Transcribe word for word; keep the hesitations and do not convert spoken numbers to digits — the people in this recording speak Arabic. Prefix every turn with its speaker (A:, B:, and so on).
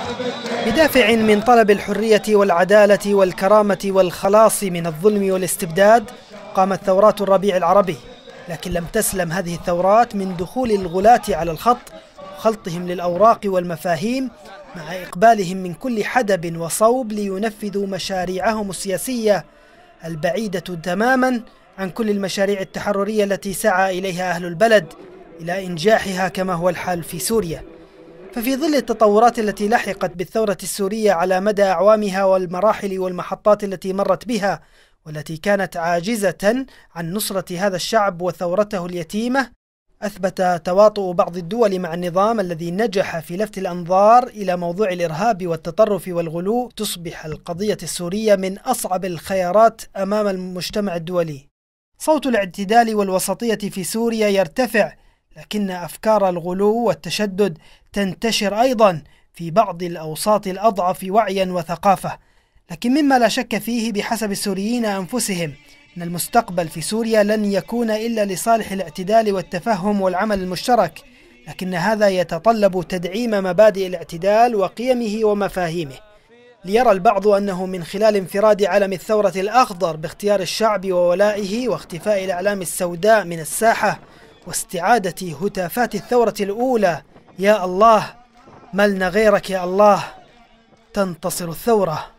A: بدافع من طلب الحرية والعدالة والكرامة والخلاص من الظلم والاستبداد قامت ثورات الربيع العربي، لكن لم تسلم هذه الثورات من دخول الغلاة على الخط وخلطهم للأوراق والمفاهيم مع إقبالهم من كل حدب وصوب لينفذوا مشاريعهم السياسية البعيدة تماما عن كل المشاريع التحررية التي سعى إليها أهل البلد إلى إنجاحها كما هو الحال في سوريا. ففي ظل التطورات التي لحقت بالثورة السورية على مدى أعوامها والمراحل والمحطات التي مرت بها والتي كانت عاجزة عن نصرة هذا الشعب وثورته اليتيمة، أثبت تواطؤ بعض الدول مع النظام الذي نجح في لفت الأنظار إلى موضوع الإرهاب والتطرف والغلو تصبح القضية السورية من أصعب الخيارات أمام المجتمع الدولي. صوت الاعتدال والوسطية في سوريا يرتفع، لكن أفكار الغلو والتشدد تنتشر أيضا في بعض الأوساط الأضعف وعيا وثقافة. لكن مما لا شك فيه بحسب السوريين أنفسهم أن المستقبل في سوريا لن يكون إلا لصالح الاعتدال والتفهم والعمل المشترك، لكن هذا يتطلب تدعيم مبادئ الاعتدال وقيمه ومفاهيمه. ليرى البعض أنه من خلال انفراد علم الثورة الأخضر باختيار الشعب وولائه واختفاء الأعلام السوداء من الساحة واستعادة هتافات الثورة الأولى يا الله ملنا غيرك يا الله تنتصر الثورة.